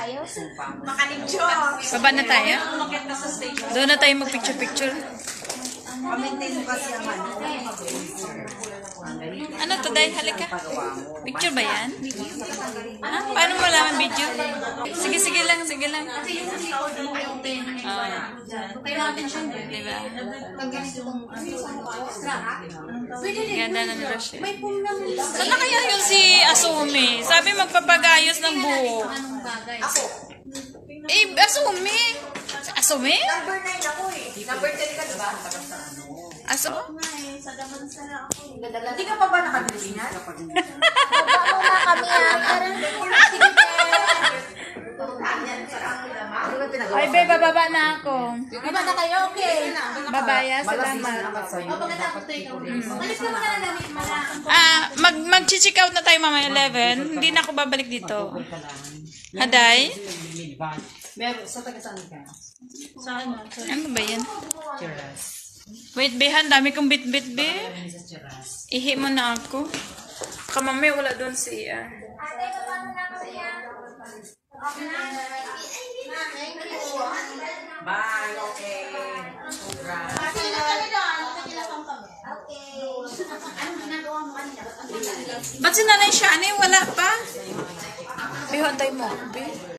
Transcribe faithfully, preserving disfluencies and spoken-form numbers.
tayo. Makalimjo. Baba na tayo? Doon na tayo mag-picture-picture. Pamitin mo kasi ang ano. Ano to, dahil halika? Picture ba yan? Ha? Paano mo malaman video? Sige, sige lang, sige lang. Ah. Diba? Ganda ng brush eh. Sana kaya yung si Asumi? Sabi magpapagayos ng buhok. Ako. Eh, Asumi? Asumi? Number nine ako eh. Number ten ka diba? Aso? Hindi ka pa ba nakadilinan? Baba na kami ah. Parang sige Ay, be, bababa na ako. Baba na kayo, okay. Babaya, salamat. O, pagkatapos tayo. Malis ka mga nalamit mo na. Ah, mag mag-check out na tayo mamaya eleven. Hindi na ako babalik dito. Haday? Meron, sa taga saan ka? Saan? Ano ba yan? Cheras. Wait, behan, dami kong bit-bit, be. Sa Cheras. Ihi mo na ako. Kamami, wala doon si ah. Ate, paano na kami yan? Okay na. Bye, okay. Congrats. Okay na kami doon. Magkakilasang kami. Okay. Anong ginagawa mo kanina? Ba't si Nanay Shani? Wala pa? Behon tayo mo, be.